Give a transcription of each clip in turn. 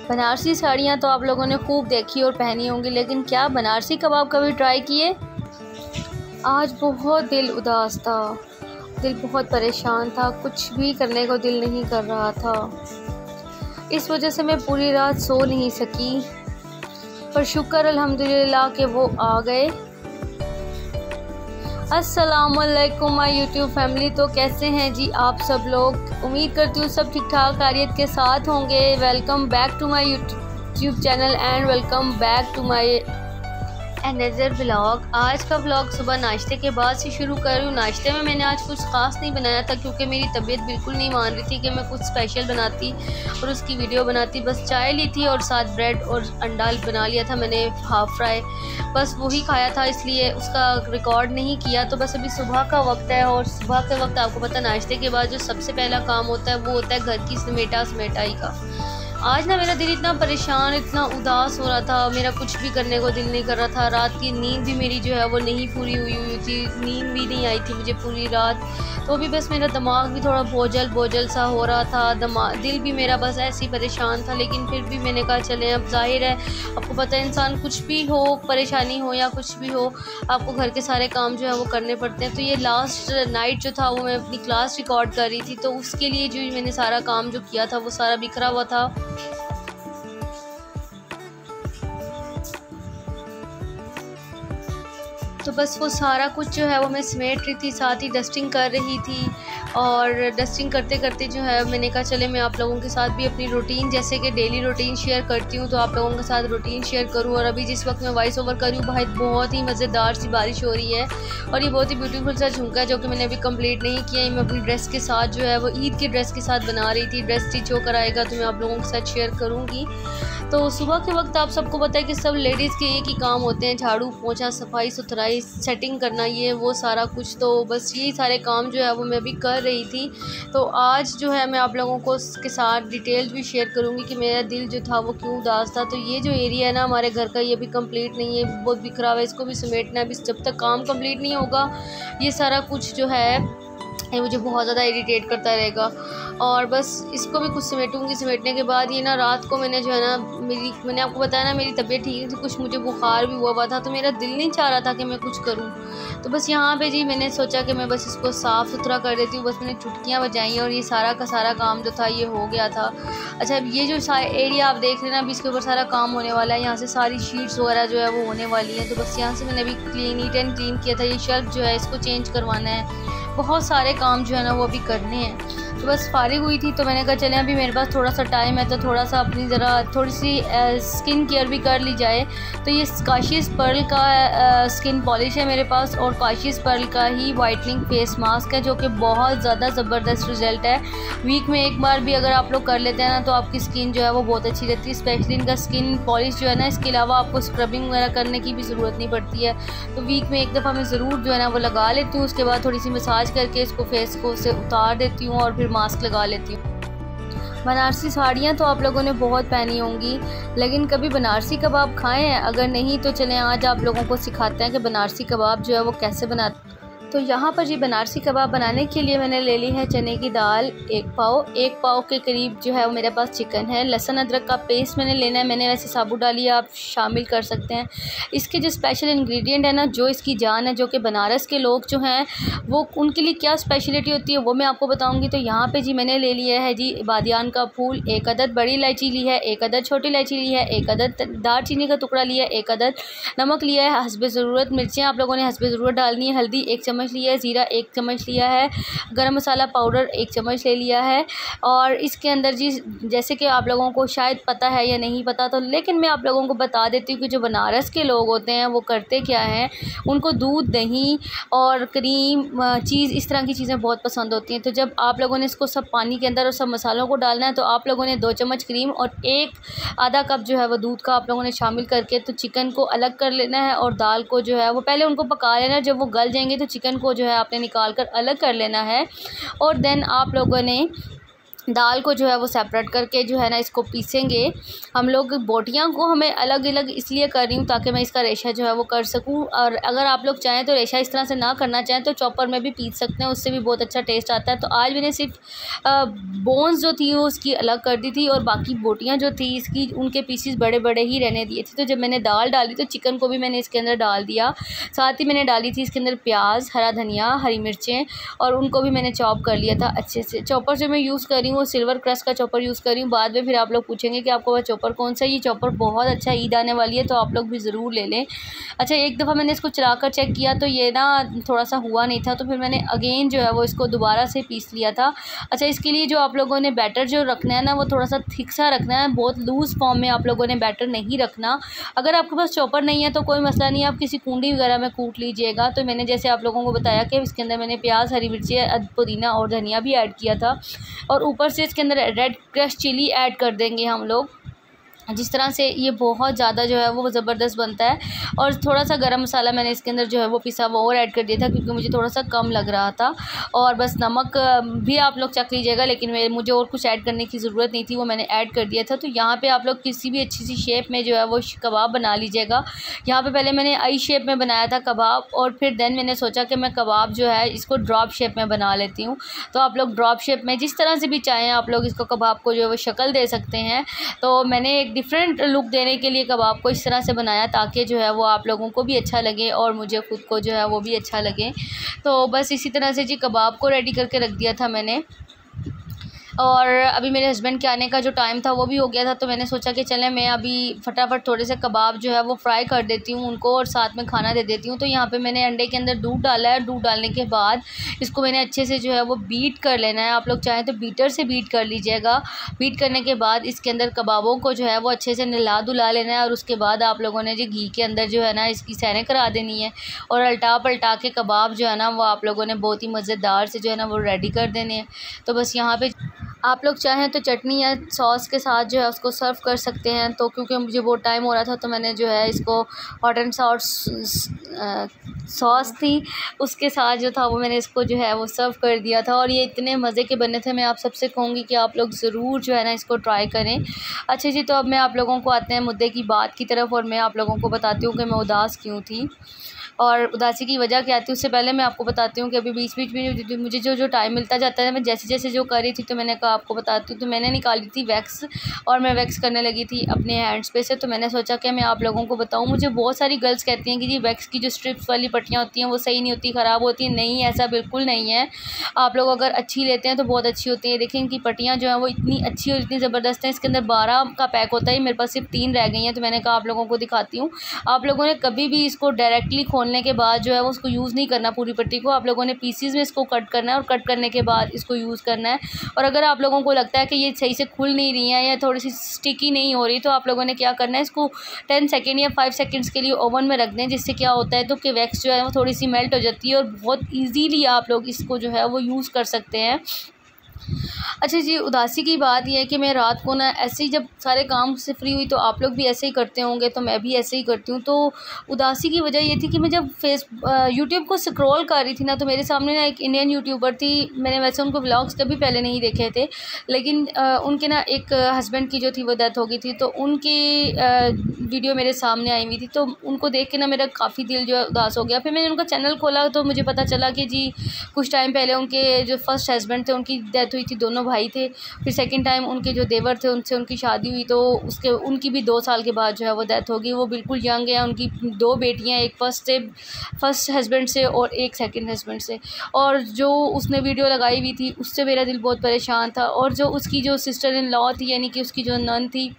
बनारसी साड़ियाँ तो आप लोगों ने खूब देखी और पहनी होंगी, लेकिन क्या बनारसी कबाब कभी ट्राई किए? आज बहुत दिल उदास था, दिल बहुत परेशान था, कुछ भी करने को दिल नहीं कर रहा था। इस वजह से मैं पूरी रात सो नहीं सकी, पर शुक्र अल्हम्दुलिल्लाह कि वो आ गए। अस्सलामुअलैकुम माय यूट्यूब फैमिली। तो कैसे हैं जी आप सब लोग? उम्मीद करती हूँ सब ठीक ठाक खैरियत के साथ होंगे। Welcome back to my YouTube channel and welcome back to my another vlog. आज का व्लॉग सुबह नाश्ते के बाद से शुरू कर रही हूँ। नाश्ते में मैंने आज कुछ ख़ास नहीं बनाया था, क्योंकि मेरी तबीयत बिल्कुल नहीं मान रही थी कि मैं कुछ स्पेशल बनाती और उसकी वीडियो बनाती। बस चाय ली थी और साथ ब्रेड और अंडा बना लिया था मैंने, हाफ़ फ्राई, बस वही खाया था, इसलिए उसका रिकॉर्ड नहीं किया। तो बस अभी सुबह का वक्त है और सुबह के वक्त आपको पता है नाश्ते के बाद जो सबसे पहला काम होता है वो होता है घर की समेटाई का। आज ना मेरा दिल इतना परेशान, इतना उदास हो रहा था, मेरा कुछ भी करने को दिल नहीं कर रहा था। रात की नींद भी मेरी जो है वो नहीं पूरी हुई थी, नींद भी नहीं आई थी मुझे पूरी रात। तो भी बस मेरा दिमाग भी थोड़ा बोझल सा हो रहा था, दिल भी मेरा बस ऐसे ही परेशान था। लेकिन फिर भी मैंने कहा चलें, अब जाहिर है आपको पता है इंसान कुछ भी हो, परेशानी हो या कुछ भी हो, आपको घर के सारे काम जो है वो करने पड़ते हैं। तो ये लास्ट नाइट जो था वो मैं अपनी क्लास रिकॉर्ड कर रही थी, तो उसके लिए जो मैंने सारा काम जो किया था वो सारा बिखरा हुआ था। तो बस वो सारा कुछ जो है वो मैं समेट रही थी, साथ ही डस्टिंग कर रही थी। और डस्टिंग करते करते जो है मैंने कहा चले मैं आप लोगों के साथ भी अपनी रूटीन, जैसे कि डेली रूटीन शेयर करती हूँ, तो आप लोगों के साथ रूटीन शेयर करूँ। और अभी जिस वक्त मैं वॉइस ओवर कर रही हूँ भाई बहुत ही मज़ेदार सी बारिश हो रही है और ये बहुत ही ब्यूटीफुल सा झुमका है जो कि मैंने अभी कंप्लीट नहीं किया है। मैं अपनी ड्रेस के साथ जो है वो ईद की ड्रेस के साथ बना रही थी। ड्रेस स्टिच होकर आएगा तो मैं आप लोगों के साथ शेयर करूँगी। तो सुबह के वक्त आप सबको पता है कि सब लेडीज़ के एक ही काम होते हैं, झाड़ू पोंछा, सफाई सुथराई, सेटिंग करना, ये वो सारा कुछ। तो बस यही सारे काम जो है वो मैं अभी कर रही थी। तो आज जो है मैं आप लोगों को के साथ डिटेल्स भी शेयर करूंगी कि मेरा दिल जो था वो क्यों उदास था। तो ये जो एरिया है ना हमारे घर का, ये भी कंप्लीट नहीं है, बहुत बिखरा हुआ है, इसको भी समेटना है। अभी जब तक काम कंप्लीट नहीं होगा ये सारा कुछ जो है ये मुझे बहुत ज़्यादा इरिटेट करता रहेगा। और बस इसको भी कुछ समेटूंगी। समेटने के बाद ये ना रात को मैंने जो है ना मैंने आपको बताया ना मेरी तबीयत ठीक नहीं थी, कुछ मुझे बुखार भी हुआ था, तो मेरा दिल नहीं चाह रहा था कि मैं कुछ करूं। तो बस यहाँ पे जी मैंने सोचा कि मैं बस इसको साफ़ सुथरा कर देती हूँ। बस मैंने चुटकियाँ बजाई और ये सारा का सारा काम जो था ये हो गया था। अच्छा, अब ये जो सारा एरिया आप देख रहे हैं ना, अभी इसके ऊपर सारा काम होने वाला है। यहाँ से सारी शीट्स वगैरह जो है वो होने वाली है। तो बस यहाँ से मैंने अभी नीट एंड क्लीन किया था। ये शेल्फ जो है इसको चेंज करवाना है, बहुत सारे काम जो है ना वो अभी करने हैं। तो बस फारिग हुई थी तो मैंने कहा चलें अभी मेरे पास थोड़ा सा टाइम है तो थोड़ा सा अपनी थोड़ी सी स्किन केयर भी कर ली जाए। तो ये काशिश पर्ल का स्किन पॉलिश है मेरे पास और काशिश पर्ल का ही वाइटनिंग फेस मास्क है, जो कि बहुत ज़्यादा ज़बरदस्त रिजल्ट है। वीक में एक बार भी अगर आप लोग कर लेते हैं ना तो आपकी स्किन जो है वो बहुत अच्छी रहती है। स्पेशली इनका स्किन पॉलिश जो है ना, इसके अलावा आपको स्क्रबिंग वगैरह करने की भी ज़रूरत नहीं पड़ती है। तो वीक में एक दफ़ा मैं ज़रूर जो है ना वो लगा लेती हूँ। उसके बाद थोड़ी सी मसाज करके इसको फेस को से उतार देती हूँ और फिर मास्क लगा लेती हूँ। बनारसी साड़ियाँ तो आप लोगों ने बहुत पहनी होंगी, लेकिन कभी बनारसी कबाब खाए हैं? अगर नहीं तो चलें आज आप लोगों को सिखाते हैं कि बनारसी कबाब जो है वो कैसे बनाते। तो यहाँ पर जी बनारसी कबाब बनाने के लिए मैंने ले ली है चने की दाल 1 पाव के करीब जो है वो मेरे पास चिकन है। लहसुन अदरक का पेस्ट मैंने लेना है, मैंने वैसे साबुत डाली है, आप शामिल कर सकते हैं। इसके जो स्पेशल इंग्रेडिएंट है ना, जो इसकी जान है, जो कि बनारस के लोग जो हैं वो उनके लिए क्या स्पेशलिटी होती है वो मैं आपको बताऊँगी। तो यहाँ पर जी मैंने ले लिया है जी बादियान का फूल, 1 अदद बड़ी इलायची ली है, 1 अदद छोटी इलायची ली है, 1 अदद दालचीनी का टुकड़ा लिया है, 1 अदद नमक लिया है हस्बे ज़रूरत, मिर्चें आप लोगों ने हस्बे ज़रूरत डालनी है, हल्दी 1 चम्मच लिया है, ज़ीरा 1 चम्मच लिया है, गरम मसाला पाउडर 1 चम्मच ले लिया है। और इसके अंदर जी जैसे कि आप लोगों को शायद पता है या नहीं पता, तो लेकिन मैं आप लोगों को बता देती हूँ कि जो बनारस के लोग होते हैं वो करते क्या हैं, उनको दूध, दही और क्रीम, चीज़, इस तरह की चीज़ें बहुत पसंद होती हैं। तो जब आप लोगों ने इसको सब पानी के अंदर और सब मसालों को डालना है तो आप लोगों ने 2 चम्मच क्रीम और आधा कप जो है वो दूध का आप लोगों ने शामिल करके तो चिकन को अलग कर लेना है और दाल को जो है वो पहले उनको पका लेना है। जब वो गल जाएंगे तो चिकन को जो है आपने निकाल कर अलग कर लेना है। और देन आप लोगों ने दाल को जो है वो सेपरेट करके जो है ना इसको पीसेंगे हम लोग। बोटियां को हमें अलग अलग इसलिए कर रही हूँ ताकि मैं इसका रेशा जो है वो कर सकूँ, और अगर आप लोग चाहें तो रेशा इस तरह से ना करना चाहें तो चॉपर में भी पीस सकते हैं, उससे भी बहुत अच्छा टेस्ट आता है। तो आज मैंने सिर्फ बोन्स जो थी वो उसकी अलग कर दी थी, और बाकी बोटियाँ जो थी इसकी उनके पीसीस बड़े बड़े ही रहने दिए थे। तो जब मैंने दाल डाली तो चिकन को भी मैंने इसके अंदर डाल दिया, साथ ही मैंने डाली थी इसके अंदर प्याज, हरा धनिया, हरी मिर्चें, और उनको भी मैंने चॉप कर लिया था अच्छे से। चॉपर जो मैं यूज़ कर रही हूँ वो सिल्वर क्रस्ट का चॉपर यूज़ कर रही हूँ। बाद में फिर आप लोग पूछेंगे कि आपको वह चॉपर कौन सा है। ये चॉपर बहुत अच्छा, ईद आने वाली है तो आप लोग भी ज़रूर ले लें। अच्छा, एक दफ़ा मैंने इसको चला कर चेक किया तो ये ना थोड़ा सा हुआ नहीं था, तो फिर मैंने अगेन जो है वो इसको दोबारा से पीस लिया था। अच्छा, इसके लिए जो आप लोगों ने बैटर जो रखना है ना वो थोड़ा सा थिक सा रखना है, बहुत लूज़ फॉर्म में आप लोगों ने बैटर नहीं रखना। अगर आपके पास चॉपर नहीं है तो कोई मसला नहीं है, आप किसी कूंडी वगैरह में कूट लीजिएगा। तो मैंने जैसे आप लोगों को बताया कि इसके अंदर मैंने प्याज, हरी मिर्ची, पुदीना और धनिया भी ऐड किया था, और ऊपर से इसके अंदर रेड क्रश चिली ऐड कर देंगे हम लोग। जिस तरह से ये बहुत ज़्यादा जो है वो ज़बरदस्त बनता है। और थोड़ा सा गरम मसाला मैंने इसके अंदर जो है वो पिसा वो और ऐड कर दिया था क्योंकि मुझे थोड़ा सा कम लग रहा था। और बस नमक भी आप लोग चख लीजिएगा, लेकिन मुझे और कुछ ऐड करने की ज़रूरत नहीं थी, वो मैंने ऐड कर दिया था। तो यहाँ पे आप लोग किसी भी अच्छी सी शेप में जो है वो कबाब बना लीजिएगा। यहाँ पे पहले मैंने आई शेप में बनाया था कबाब, और फिर देन मैंने सोचा कि मैं कबाब जो है इसको ड्रॉप शेप में बना लेती हूँ। तो आप लोग ड्रॉप शेप में जिस तरह से भी चाहें आप लोग इसको कबाब को जो है वो शक्ल दे सकते हैं। तो मैंने एक डिफरेंट लुक देने के लिए कबाब को इस तरह से बनाया ताकि जो है वो आप लोगों को भी अच्छा लगे और मुझे ख़ुद को जो है वो भी अच्छा लगे। तो बस इसी तरह से जी कबाब को रेडी करके रख दिया था मैंने। और अभी मेरे हस्बैंड के आने का जो टाइम था वो भी हो गया था, तो मैंने सोचा कि चलें मैं अभी फटाफट थोड़े से कबाब जो है वो फ्राई कर देती हूँ उनको, और साथ में खाना दे देती हूँ। तो यहाँ पे मैंने अंडे के अंदर दूध डाला है। दूध डालने के बाद इसको मैंने अच्छे से जो है वो बीट कर लेना है। आप लोग चाहें तो बीटर से बीट कर लीजिएगा। बीट करने के बाद इसके अंदर कबाबों को जो है वो अच्छे से नला धुला लेना है, और उसके बाद आप लोगों ने जी घी के अंदर जो है ना इसकी सैरें करा देनी है, और अल्टा पलटा के कबाब जो है ना वो आप लोगों ने बहुत ही मज़ेदार से जो है ना वो रेडी कर देने हैं। तो बस यहाँ पे आप लोग चाहें तो चटनी या सॉस के साथ जो है उसको सर्व कर सकते हैं। तो क्योंकि मुझे बहुत टाइम हो रहा था तो मैंने जो है इसको हॉट एंड सॉस थी उसके साथ जो था वो मैंने इसको जो है वो सर्व कर दिया था, और ये इतने मज़े के बने थे। मैं आप सबसे कहूँगी कि आप लोग ज़रूर जो है ना इसको ट्राई करें। अच्छा जी, तो अब मैं आप लोगों को आते हैं मुद्दे की बात की तरफ, और मैं आप लोगों को बताती हूँ कि मैं उदास क्यों थी और उदासी की वजह क्या थी। उससे पहले मैं आपको बताती हूँ कि अभी बीच बीच में मुझे जो टाइम मिलता जाता है मैं जैसे जैसे जो कर रही थी तो मैंने कहा आपको बताती हूँ। तो मैंने निकाली थी वैक्स, और मैं वैक्स करने लगी थी अपने हैंड्स पे से। तो मैंने सोचा कि मैं आप लोगों को बताऊँ। मुझे बहुत सारी गर्ल्स कहती हैं कि जी वैक्स की जो स्ट्रिप्स वाली पट्टियाँ होती हैं वो सही नहीं होती, ख़राब होती हैं। नहीं, ऐसा बिल्कुल नहीं है। आप लोग अगर अच्छी लेते हैं तो बहुत अच्छी होती है। देखें इनकी पट्टियाँ जो हैं वो इतनी अच्छी और इतनी ज़बरदस्त हैं। इसके अंदर 12 का पैक होता है, मेरे पास सिर्फ 3 रह गई हैं, तो मैंने कहा आप लोगों को दिखाती हूँ। आप लोगों ने कभी भी इसको डायरेक्टली खोलने के बाद जो है उसको यूज़ नहीं करना पूरी पट्टी को। आप लोगों ने पीसीज में इसको कट करना है, और कट करने के बाद इसको यूज़ करना है। और अगर आप लोगों को लगता है कि ये सही से खुल नहीं रही है या थोड़ी सी स्टिकी नहीं हो रही, तो आप लोगों ने क्या करना है, इसको 10 सेकेंड या 5 सेकेंड्स के लिए ओवन में रख दें। जिससे क्या होता है तो कि वैक्स जो है वो थोड़ी सी मेल्ट हो जाती है, और बहुत ईजीली आप लोग इसको जो है वो यूज़ कर सकते हैं। अच्छा जी, उदासी की बात यह है कि मैं रात को ना ऐसे ही जब सारे काम से फ्री हुई, तो आप लोग भी ऐसे ही करते होंगे, तो मैं भी ऐसे ही करती हूँ। तो उदासी की वजह ये थी कि मैं जब यूट्यूब को स्क्रॉल कर रही थी ना, तो मेरे सामने ना एक इंडियन यूट्यूबर थी। मैंने वैसे उनको व्लॉग्स कभी पहले नहीं देखे थे, लेकिन उनके ना एक हस्बैंड की जो थी वो डेथ हो गई थी, तो उनकी वीडियो मेरे सामने आई हुई थी। तो उनको देख के ना मेरा काफ़ी दिल जो है उदास हो गया। फिर मैंने उनका चैनल खोला तो मुझे पता चला कि जी कुछ टाइम पहले उनके जो फर्स्ट हस्बैंड थे उनकी डेथ हुई थी, दोनों भाई थे। फिर सेकंड टाइम उनके जो देवर थे उनसे उनकी शादी हुई, तो उनकी भी 2 साल के बाद जो है वो डेथ होगी। वो बिल्कुल यंग है। उनकी 2 बेटियां, एक फर्स्ट हस्बैंड से और एक सेकंड हस्बैंड से। और जो उसने वीडियो लगाई हुई थी उससे मेरा दिल बहुत परेशान था। और जो उसकी जो सिस्टर इन लॉ थी, यानी कि उसकी जो नन थी,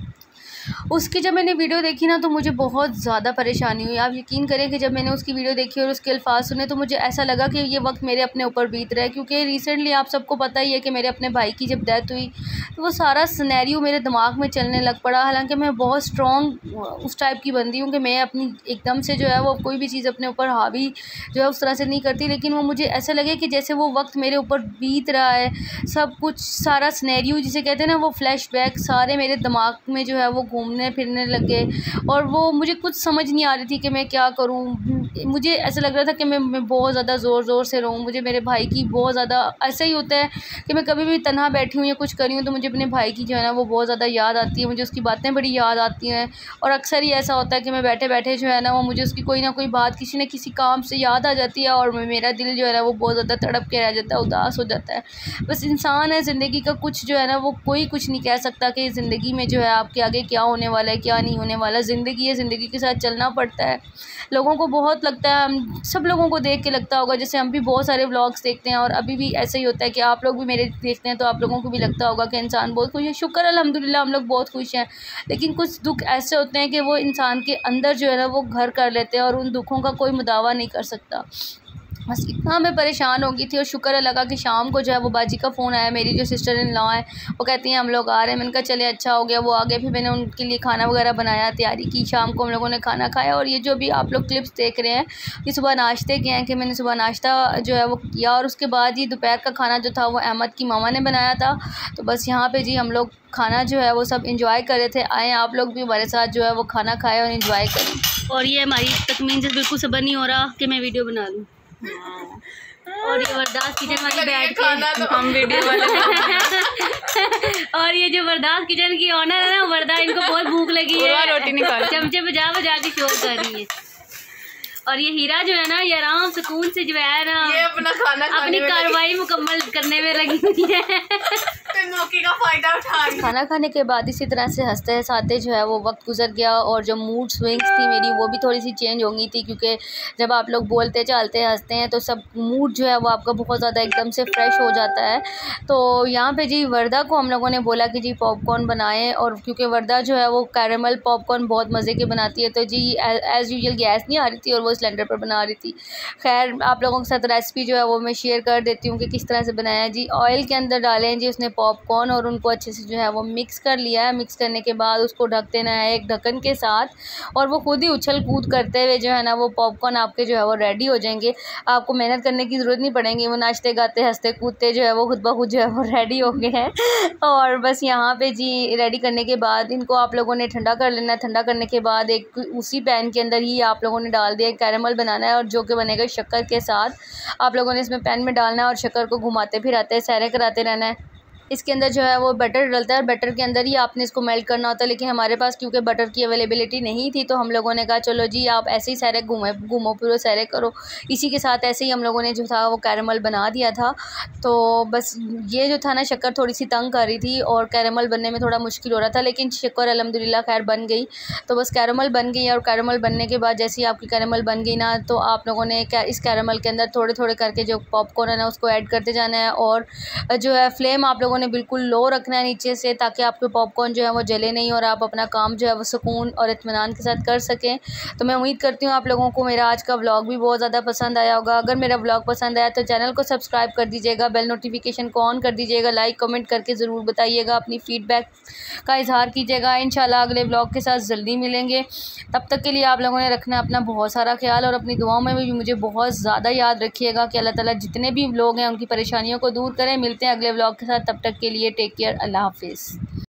उसकी जब मैंने वीडियो देखी ना तो मुझे बहुत ज़्यादा परेशानी हुई। आप यकीन करें कि जब मैंने उसकी वीडियो देखी और उसके अल्फाज सुने तो मुझे ऐसा लगा कि ये वक्त मेरे अपने ऊपर बीत रहा है। क्योंकि रिसेंटली आप सबको पता ही है कि मेरे अपने भाई की जब डेथ हुई तो वो सारा सिनेरियो मेरे दिमाग में चलने लग पड़ा। हालांकि मैं बहुत स्ट्रॉन्ग उस टाइप की बंदी हूँ कि मैं अपनी एकदम से जो है वो कोई भी चीज़ अपने ऊपर हावी जो है उस तरह से नहीं करती, लेकिन वो मुझे ऐसा लगे कि जैसे वो वक्त मेरे ऊपर बीत रहा है। सब कुछ सारा सिनेरियो जिसे कहते हैं ना, वो फ्लैशबैक सारे मेरे दिमाग में जो है वो घूमने घूमने फिरने लग गए और वो मुझे कुछ समझ नहीं आ रही थी कि मैं क्या करूँ। मुझे ऐसा लग रहा था कि मैं बहुत ज़्यादा ज़ोर से रोऊँ। मुझे मेरे भाई की बहुत ज़्यादा, ऐसा ही होता है कि मैं कभी भी तन्हा बैठी हूँ या कुछ कर रही हूँ तो मुझे अपने भाई की जो है ना वो बहुत ज़्यादा याद आती है, मुझे उसकी बातें बड़ी याद आती हैं। और अक्सर ही ऐसा होता है कि मैं बैठे बैठे जो है ना वो मुझे उसकी कोई ना कोई बात किसी न किसी काम से याद आ जाती है और मेरा दिल जो है ना वो बहुत ज़्यादा तड़प के रह जाता है, उदास हो जाता है। बस इंसान है, ज़िंदगी का कुछ जो है ना वो कोई कुछ नहीं कह सकता कि ज़िंदगी में जो है आपके आगे क्या होने वाला है क्या नहीं होने वाला। ज़िंदगी है, ज़िंदगी के साथ चलना पड़ता है। लोगों को बहुत लगता है, हम सब लोगों को देख के लगता होगा, जैसे हम भी बहुत सारे व्लॉग्स देखते हैं और अभी भी ऐसा ही होता है कि आप लोग भी मेरे देखते हैं तो आप लोगों को भी लगता होगा कि इंसान बहुत खुश है। शुक्र अल्हम्दुलिल्लाह हम लोग बहुत खुश हैं, लेकिन कुछ दुख ऐसे होते हैं कि वो इंसान के अंदर जो है ना वो घर कर लेते हैं और उन दुखों का कोई मुदावा नहीं कर सकता। बस इतना मैं परेशान हो गई थी और शुक्र है लगा कि शाम को जो है वो बाजी का फ़ोन आया, मेरी जो सिस्टर इन लॉ है वो कहती हैं हम लोग आ रहे हैं। मैंने कहा चले अच्छा हो गया, वो आ गए। फिर मैंने उनके लिए खाना वगैरह बनाया, तैयारी की, शाम को हम लोगों ने खाना खाया। और ये जो भी आप लोग क्लिप्स देख रहे हैं ये सुबह नाश्ते के हैं कि मैंने सुबह नाश्ता जो है वो किया और उसके बाद ये दोपहर का खाना जो था वो अहमद की मामा ने बनाया था। तो बस यहाँ पर जी हम लोग खाना जो है वो सब इंजॉय कर रहे थे। आएँ आप लोग भी हमारे साथ जो है वो खाना खाएँ और इन्जॉय करें। और ये हमारी तकमीन से बिल्कुल सबर नहीं हो रहा कि मैं वीडियो बना लूँ। और ये वरदास किचन वाली बैठ के हम वीडियो वाले और ये जो वरदास किचन की ऑनर है ना वरदा, इनको बहुत भूख लगी है, रोटी निकाल चमचे बजा बजा के शोर कर रही है। और ये हीरा जो है ना ये आराम सुकून से जो है ना ये अपना खाना अपनी कार्रवाई मुकम्मल करने में लगी हुई है। मौके का फ़ायदा उठा रही है। खाना खाने के बाद इसी तरह से हंसते हंसाते जो है वो वक्त गुजर गया और जो मूड स्विंग्स थी मेरी वो भी थोड़ी सी चेंज हो गई थी, क्योंकि जब आप लोग बोलते चलते हंसते हैं तो सब मूड जो है वो आपका बहुत ज़्यादा एकदम से फ्रेश हो जाता है। तो यहाँ पे जी वर्दा को हम लोगों ने बोला कि जी पॉपकॉर्न बनाएं, और क्योंकि वर्दा जो है वो कैरेमल पॉपकॉर्न बहुत मज़े के बनाती है तो जी एज़ यूजुअल गैस नहीं आ रही थी और वो सिलेंडर पर बना रही थी। खैर आप लोगों के साथ रेसिपी जो है वो मैं शेयर कर देती हूँ कि किस तरह से बनाया। जी ऑयल के अंदर डालें जी उसने पॉपकॉर्न और उनको अच्छे से जो है वो मिक्स कर लिया है। मिक्स करने के बाद उसको ढक देना है एक ढक्कन के साथ और वो खुद ही उछल कूद करते हुए जो है ना वो पॉपकॉर्न आपके जो है वो रेडी हो जाएंगे। आपको मेहनत करने की ज़रूरत नहीं पड़ेगी, वो नाचते गाते हंसते कूदते जो है वो खुद ब खुद जो है वो रेडी हो गए हैं। और बस यहाँ पे जी रेडी करने के बाद इनको आप लोगों ने ठंडा कर लेना है। ठंडा करने के बाद एक उसी पैन के अंदर ही आप लोगों ने डाल दिया कैरेमल बनाना है और जो कि बनेगा शक्कर के साथ। आप लोगों ने इसमें पैन में डालना है और शक्कर को घुमाते फिराते सैरे कराते रहना है। इसके अंदर जो है वो बटर डलता है, बटर के अंदर ही आपने इसको मेल्ट करना होता है, लेकिन हमारे पास क्योंकि बटर की अवेलेबिलिटी नहीं थी तो हम लोगों ने कहा चलो जी आप ऐसे ही सारे घूमो फिरो सैरे करो। इसी के साथ ऐसे ही हम लोगों ने जो था वो कैरेमल बना दिया था। तो बस ये जो था ना शक्कर थोड़ी सी तंग कर रही थी और कैरेमल बनने में थोड़ा मुश्किल हो रहा था, लेकिन शक्कर अल्हम्दुलिल्लाह खैर बन गई। तो बस कैरेमल बन गई और कैरेमल बनने के बाद जैसे ही आपकी कैरेमल बन गई ना तो आप लोगों ने इस कैरेमल के अंदर थोड़े थोड़े करके जो पॉपकॉर्न है ना उसको ऐड करते जाना है और जो है फ्लेम आप लोगों ने बिल्कुल लो रखना है नीचे से, ताकि आपके पॉपकॉर्न जो है वो जले नहीं और आप अपना काम जो है वो सुकून और इत्मीनान के साथ कर सकें। तो मैं उम्मीद करती हूँ आप लोगों को मेरा आज का व्लॉग भी बहुत ज़्यादा पसंद आया होगा। अगर मेरा व्लॉग पसंद आया तो चैनल को सब्सक्राइब कर दीजिएगा, बेल नोटिफिकेशन को ऑन कर दीजिएगा, लाइक कमेंट करके ज़रूर बताइएगा, अपनी फ़ीडबैक का इजहार कीजिएगा। इंशाल्लाह अगले व्लॉग के साथ जल्दी मिलेंगे। तब तक के लिए आप लोगों ने रखना अपना बहुत सारा ख्याल और अपनी दुआओं में भी मुझे बहुत ज़्यादा याद रखिएगा कि अल्लाह ताला जितने भी लोग हैं उनकी परेशानियों को दूर करें। मिलते हैं अगले व्लॉग के साथ, तब तक के लिए टेक केयर, अल्लाह हाफिज़।